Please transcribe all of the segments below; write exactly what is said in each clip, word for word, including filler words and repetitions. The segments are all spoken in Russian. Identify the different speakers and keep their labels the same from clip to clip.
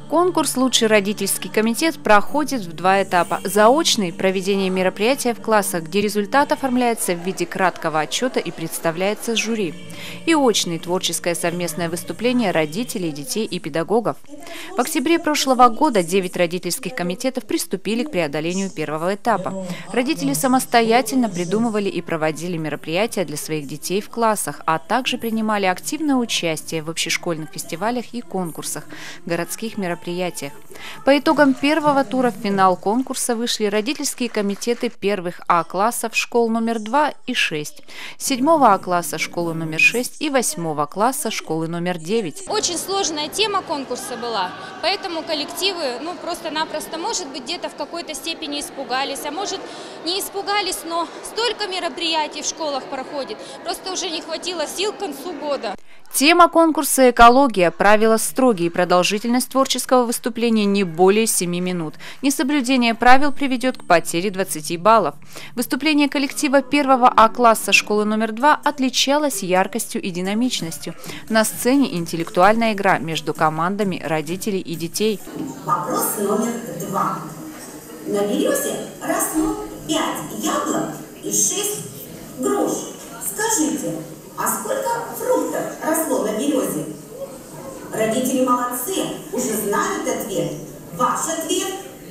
Speaker 1: Конкурс «Лучший родительский комитет» проходит в два этапа. Заочный – проведение мероприятия в классах, где результат оформляется в виде краткого отчета и представляется жюри. И очный – творческое совместное выступление родителей, детей и педагогов. В октябре прошлого года девять родительских комитетов приступили к преодолению первого этапа. Родители самостоятельно придумывали и проводили мероприятия для своих детей в классах, а также принимали активное участие в общешкольных фестивалях и конкурсах, городских мероприятиях. мероприятиях. По итогам первого тура в финал конкурса вышли родительские комитеты первых А-классов школ номер два и шесть, седьмого А-класса школы номер шесть и восьмого класса школы номер девять.
Speaker 2: Очень сложная тема конкурса была, поэтому коллективы ну, просто-напросто, может быть, где-то в какой-то степени испугались, а может не испугались, но столько мероприятий в школах проходит, просто уже не хватило сил к концу года.
Speaker 1: Тема конкурса «Экология». Правила строгие. Продолжительность творческого выступления не более семи минут. Несоблюдение правил приведет к потере двадцати баллов. Выступление коллектива первого А-класса школы номер два отличалось яркостью и динамичностью. На сцене интеллектуальная игра между командами родителей и детей.
Speaker 3: Вопрос номер два. На березе росло пять яблок и шесть груш. Скажите, а сколько фруктов росло на березе? Родители молодцы, уже знают ответ. Ваш ответ?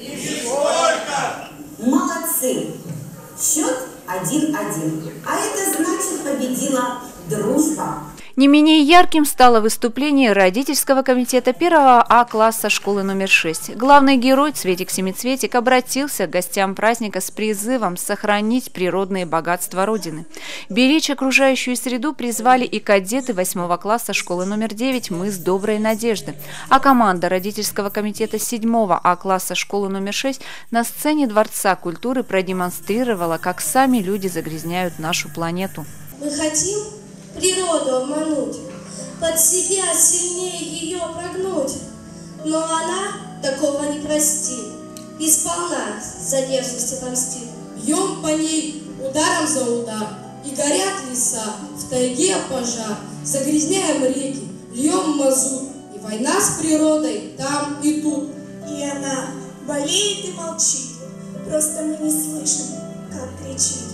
Speaker 3: Нисколько! Молодцы! Счет один-один. А это значит, победила дружба.
Speaker 1: Не менее ярким стало выступление родительского комитета первого А-класса школы номер шесть. Главный герой Цветик-семицветик обратился к гостям праздника с призывом сохранить природные богатства Родины. Беречь окружающую среду призвали и кадеты восьмого класса школы номер девять «Мыс Доброй Надежды». А команда родительского комитета седьмого А-класса школы номер шесть на сцене Дворца культуры продемонстрировала, как сами люди загрязняют нашу планету.
Speaker 4: Мы хотим природу обмануть, под себя сильнее ее прогнуть. Но она такого не простит, и сполна за дерзость отомстит.
Speaker 5: Бьем по ней ударом за удар, и горят леса, в тайге пожар. Загрязняем реки, льем мазут, и война с природой там и тут.
Speaker 6: И она болеет и молчит, просто мы не слышим, как кричит.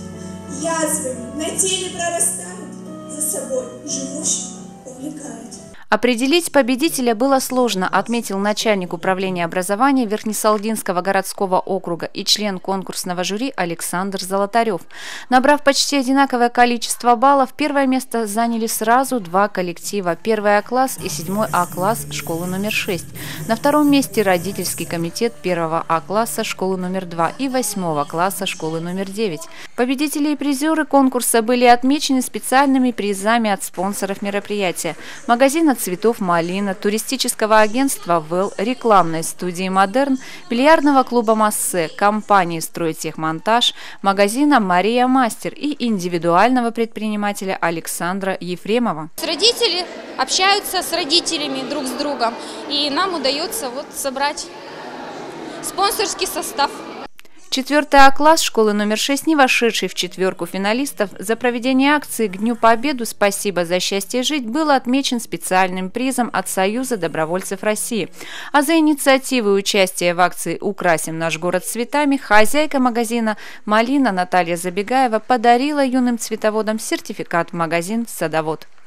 Speaker 6: Язвами на теле прорастают, за собой живущих увлекают.
Speaker 1: Определить победителя было сложно, отметил начальник управления образования Верхнесалдинского городского округа и член конкурсного жюри Александр Золотарев. Набрав почти одинаковое количество баллов, первое место заняли сразу два коллектива – первый А-класс и седьмой А-класс школы номер шесть. На втором месте родительский комитет первого А-класса школы номер два и восьмого класса школы номер девять. Победители и призеры конкурса были отмечены специальными призами от спонсоров мероприятия – магазина цветов «Малина», туристического агентства «ВЭЛ», рекламной студии «Модерн», бильярдного клуба «Массе», компании «Стройтехмонтаж», магазина «Мария Мастер» и индивидуального предпринимателя Александра Ефремова.
Speaker 2: Родители общаются с родителями друг с другом, и нам удается вот собрать спонсорский состав.
Speaker 1: Четвертый А-класс школы номер шесть, не вошедший в четверку финалистов, за проведение акции к Дню Победы «Спасибо за счастье жить» был отмечен специальным призом от Союза добровольцев России. А за инициативу и участие в акции «Украсим наш город цветами» хозяйка магазина «Малина» Наталья Забегаева подарила юным цветоводам сертификат в магазин «Садовод».